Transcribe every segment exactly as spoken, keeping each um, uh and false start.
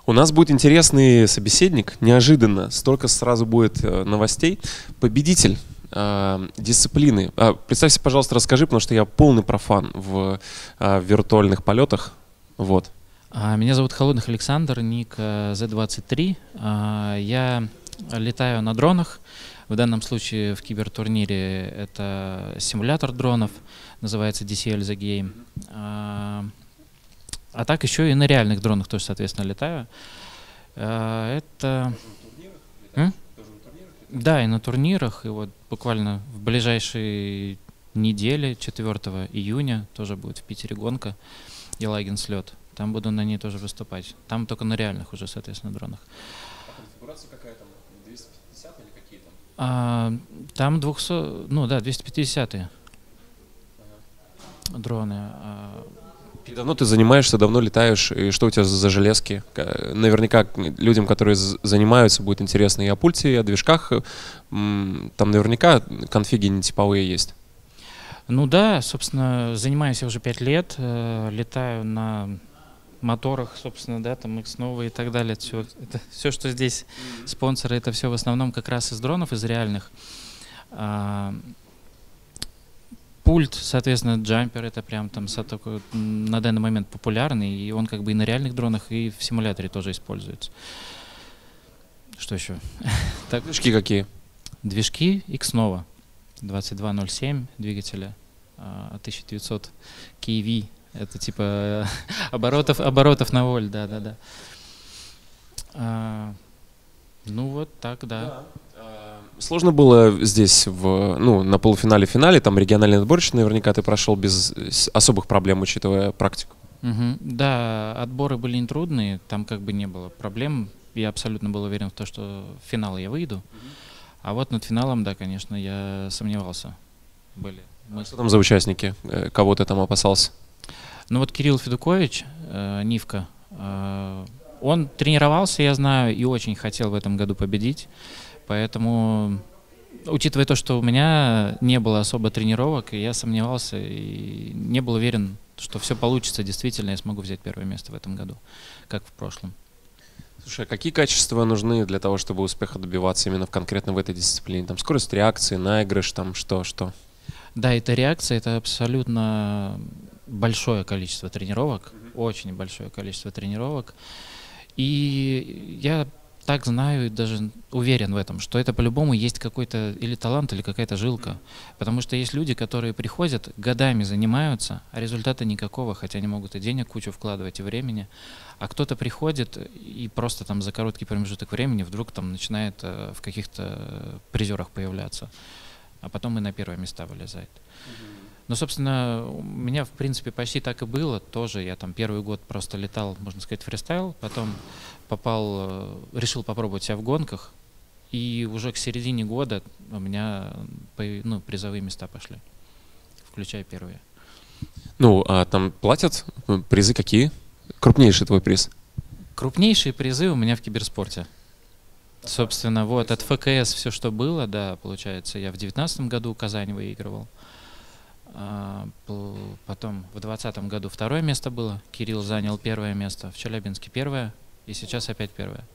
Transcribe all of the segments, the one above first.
У нас будет интересный собеседник, неожиданно, столько сразу будет э, новостей. Победитель э, дисциплины. Э, представься, пожалуйста, расскажи, потому что я полный профан в, э, в виртуальных полетах. Вот. Меня зовут Холодных Александр, ник зет двадцать три. Я летаю на дронах. В данном случае в кибертурнире это симулятор дронов, называется ди си эл The Game. А, а так еще и на реальных дронах тоже, соответственно, летаю. А, это... М? Да, и на турнирах. И вот буквально в ближайшие недели, четвёртого июня, тоже будет в Питере гонка Елагин слет. Там буду на ней тоже выступать. Там только на реальных уже, соответственно, дронах. А конфигурация какая там? двести пятьдесят или какие там? А, там двухсот, ну да, двести пятидесятые Ага. дроны. А... И давно ты занимаешься, давно летаешь, и что у тебя за железки? Наверняка людям, которые занимаются, будет интересно и о пульте, и о движках. Там наверняка конфиги не типовые есть. Ну да, собственно, занимаюсь я уже пять лет, э, летаю на моторах, собственно, да, там X новые и так далее. Все, это, все, что здесь спонсоры, это все в основном как раз из дронов, из реальных. А, пульт, соответственно, джампер, это прям там такой, на данный момент популярный, и он как бы и на реальных дронах, и в симуляторе тоже используется. Что еще? Так, движки какие? Движки X-Nova двадцать два ноль семь двигателя, тысяча девятьсот кей ви. Это типа оборотов, оборотов на вольт, да-да-да. А, ну вот так, да. да. А, сложно было здесь, в, ну, на полуфинале-финале, там региональный отборочный, наверняка ты прошел без особых проблем, учитывая практику. Угу. Да, отборы были нетрудные, там как бы не было проблем. Я абсолютно был уверен в том, что в финал я выйду. Угу. А вот над финалом, да, конечно, я сомневался. Были. Мы... Что там за участники? Кого ты там опасался? Ну вот Кирилл Федукович, э, Нивка, э, он тренировался, я знаю, и очень хотел в этом году победить. Поэтому, учитывая то, что у меня не было особо тренировок, я сомневался и не был уверен, что все получится, действительно, я смогу взять первое место в этом году, как в прошлом. Слушай, а какие качества нужны для того, чтобы успеха добиваться именно в, конкретно в этой дисциплине? Там скорость реакции, наигрыш, там что, что? Да, это реакция, это абсолютно большое количество тренировок, mm-hmm. очень большое количество тренировок. И я так знаю и даже уверен в этом, что это по-любому есть какой-то или талант, или какая-то жилка. Mm-hmm. Потому что есть люди, которые приходят, годами занимаются, а результата никакого, хотя они могут и денег кучу вкладывать, и времени. А кто-то приходит и просто там за короткий промежуток времени вдруг там начинает э, в каких-то призерах появляться, а потом и на первые места вылезает. Mm-hmm. Ну, собственно, у меня, в принципе, почти так и было. Тоже я там первый год просто летал, можно сказать, фристайл, потом попал, решил попробовать себя в гонках, и уже к середине года у меня ну, призовые места пошли, включая первые. Ну, а там платят? Призы какие? Крупнейший твой приз? Крупнейшие призы у меня в киберспорте. Собственно, вот от эф ка эс все, что было, да, получается, я в девятнадцатом году Казань выигрывал. А, потом в двадцатом году второе место было. Кирилл занял первое место. В Челябинске первое. И сейчас опять первое.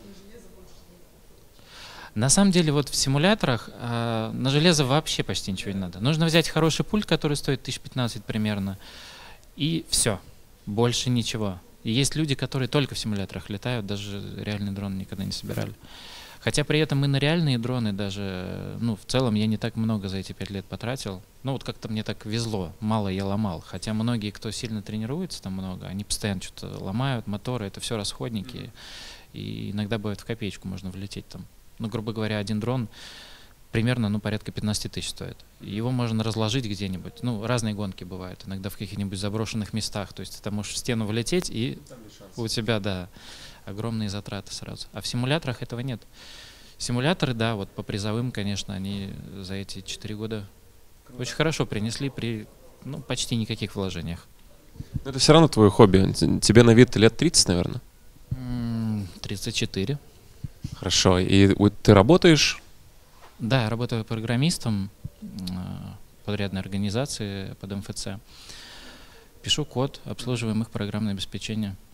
На самом деле, вот в симуляторах а, на железо вообще почти ничего не надо. Нужно взять хороший пульт, который стоит тысяч пятнадцать примерно. И все. Больше ничего. И есть люди, которые только в симуляторах летают, даже реальный дрон никогда не собирали. Хотя при этом и на реальные дроны даже, ну, в целом я не так много за эти пять лет потратил. Ну, вот как-то мне так везло, мало я ломал. Хотя многие, кто сильно тренируется, там много, они постоянно что-то ломают, моторы, это все расходники. И иногда бывает в копеечку можно влететь там. Ну, грубо говоря, один дрон примерно, ну, порядка пятнадцать тысяч стоит. Его можно разложить где-нибудь. Ну, разные гонки бывают, иногда в каких-нибудь заброшенных местах. То есть ты можешь в стену влететь, и у тебя, да, огромные затраты сразу. А в симуляторах этого нет. Симуляторы, да, вот по призовым, конечно, они за эти четыре года очень хорошо принесли при, ну, почти никаких вложениях. Но это все равно твое хобби. Тебе на вид лет тридцать, наверное? тридцать четыре. Хорошо. И ты работаешь? Да, я работаю программистом подрядной организации под эм эф цэ. Пишу код, обслуживаем их программное обеспечение.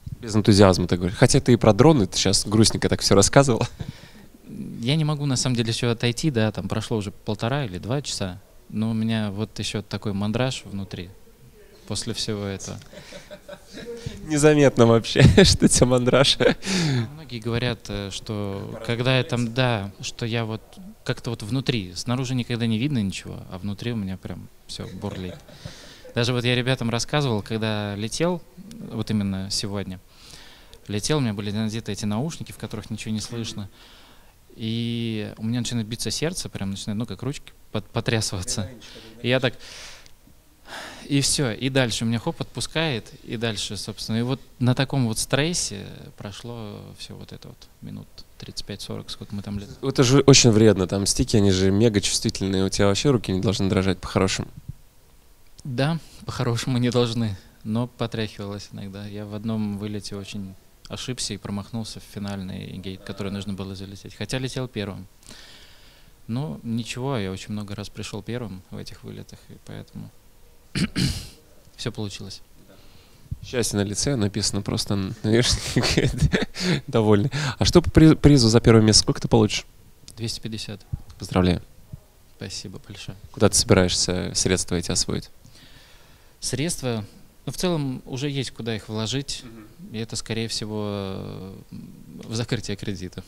Без энтузиазма, ты говоришь. Хотя ты и про дроны, ты сейчас грустненько так все рассказывала. Я не могу на самом деле еще отойти, да, там прошло уже полтора или два часа, но у меня вот еще такой мандраж внутри после всего этого. Незаметно вообще, что тебя мандраж. Многие говорят, что когда я там, да, что я вот как-то вот внутри, снаружи никогда не видно ничего, а внутри у меня прям все бурлит. Даже вот я ребятам рассказывал, когда летел, вот именно сегодня, летел, у меня были надеты эти наушники, в которых ничего не слышно, и у меня начинает биться сердце, прям начинает, ну, как ручки под, потрясываться. И я так... И все, и дальше меня хоп, отпускает, и дальше, собственно, и вот на таком вот стрессе прошло все вот это вот минут тридцать пять сорок, сколько мы там летали. Это же очень вредно, там стики, они же мега чувствительные, у тебя вообще руки не должны дрожать по-хорошему. Да, по-хорошему не должны, но потряхивалось иногда. Я в одном вылете очень ошибся и промахнулся в финальный гейт, который нужно было залететь, хотя летел первым. Но ничего, я очень много раз пришел первым в этих вылетах, и поэтому... Все получилось. Счастье на лице написано просто, наверное, довольный. А что по призу за первое место? Сколько ты получишь? двести пятьдесят. Поздравляю. Спасибо большое. Куда ты собираешься средства эти освоить? Средства, ну, в целом уже есть куда их вложить. Mm-hmm. И это, скорее всего, в закрытие кредита.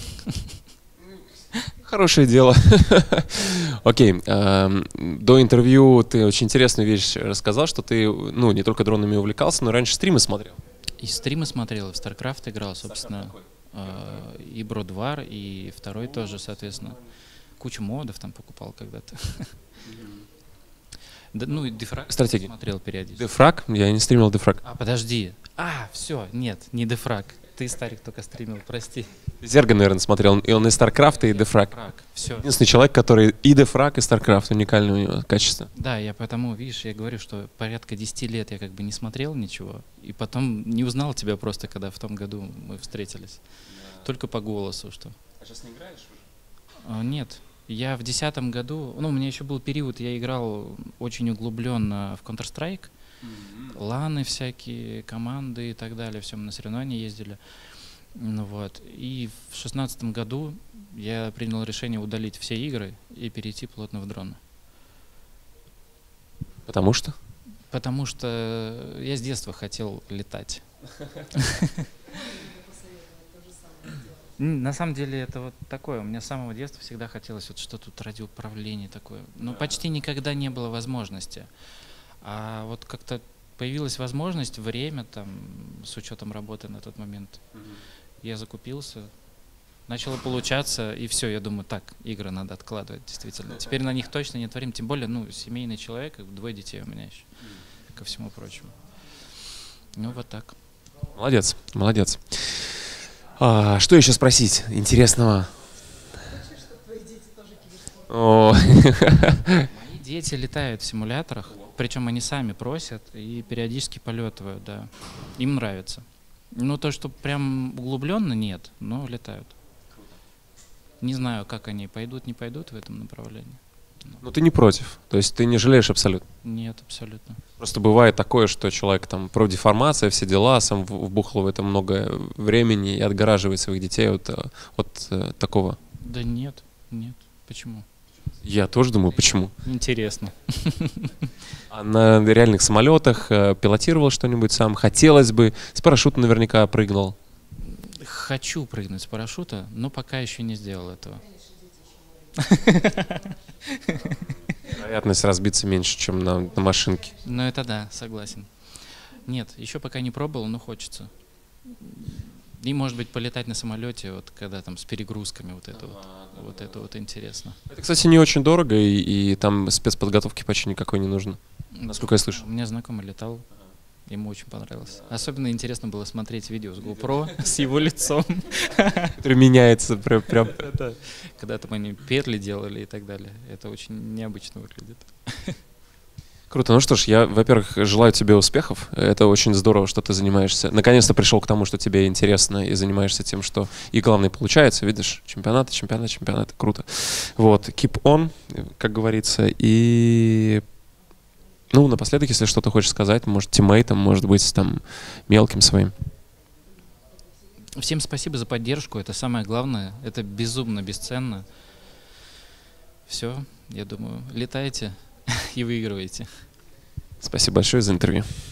Хорошее дело. Окей. До интервью ты очень интересную вещь рассказал, что ты, ну, не только дронами увлекался, но раньше стримы смотрел. И стримы смотрел, и в StarCraft играл, собственно. И Бродвар, и второй тоже, соответственно. Кучу модов там покупал когда-то. Ну и Дефраг смотрел периодически. Дефраг? Я не стримил Дефраг. А, подожди. А, все, нет, не Дефраг. Ты, Старик, только стримил, прости. Зерга, наверное, смотрел. И он и StarCraft, и Дефраг. Все. Единственный человек, который и Дефраг, и StarCraft. Уникальное у него качество. Да, я потому, видишь, я говорю, что порядка десяти лет я как бы не смотрел ничего. И потом не узнал тебя просто, когда в том году мы встретились. Да. Только по голосу, что. А сейчас не играешь уже? А, нет. Я в десятом году, ну, у меня еще был период, я играл очень углубленно в Counter-Strike. Mm-hmm. Ланы всякие, команды и так далее, все, мы на соревнования ездили. Ну, вот. И в шестнадцатом году я принял решение удалить все игры и перейти плотно в дроны. Потому что? Потому что я с детства хотел летать. На самом деле это вот такое. У меня с самого детства всегда хотелось вот что-то радиоуправление такое. Но почти никогда не было возможности. А вот как-то появилась возможность, время там, с учетом работы на тот момент. Mm-hmm. Я закупился, начало получаться, и все, я думаю, так, игры надо откладывать, действительно. Теперь на них точно не творим, тем более, ну, семейный человек, двое детей у меня еще, mm-hmm. ко всему прочему. Ну, вот так. Молодец, молодец. А, что еще спросить интересного? О. Мои дети летают в симуляторах. Причем они сами просят и периодически полетывают, да. Им нравится. Ну, то, что прям углубленно, нет, но летают. Не знаю, как они пойдут, не пойдут в этом направлении. Ну, ты не против? То есть ты не жалеешь абсолютно? Нет, абсолютно. Просто бывает такое, что человек там про деформацию, все дела, сам вбухал в это много времени и отгораживает своих детей от, от, от такого. Да нет, нет. Почему? Я тоже думаю, почему. Интересно. А на реальных самолетах пилотировал что-нибудь сам? Хотелось бы. С парашюта наверняка прыгнул. Хочу прыгнуть с парашюта, но пока еще не сделал этого. Вероятность разбиться меньше, чем на, на машинке. Ну это да, согласен. Нет, еще пока не пробовал, но хочется. И, может быть, полетать на самолете, вот когда там с перегрузками, вот это вот, вот это вот интересно. Это, кстати, не очень дорого, и, и там спецподготовки почти никакой не нужно, насколько я слышу. У меня знакомый летал, ему очень понравилось. Особенно интересно было смотреть видео с GoPro, с его лицом. Который меняется прям. Когда там они петли делали и так далее. Это очень необычно выглядит. Круто. Ну что ж, я, во-первых, желаю тебе успехов. Это очень здорово, что ты занимаешься. Наконец-то пришел к тому, что тебе интересно, и занимаешься тем, что и главное получается. Видишь, чемпионаты, чемпионаты, чемпионаты. Круто. Вот. Keep on, как говорится. И, ну, напоследок, если что-то хочешь сказать, может, тиммейтам, может быть, там, мелким своим. Всем спасибо за поддержку, это самое главное, это безумно бесценно. Все, я думаю, летайте и выигрывайте. Спасибо большое за интервью.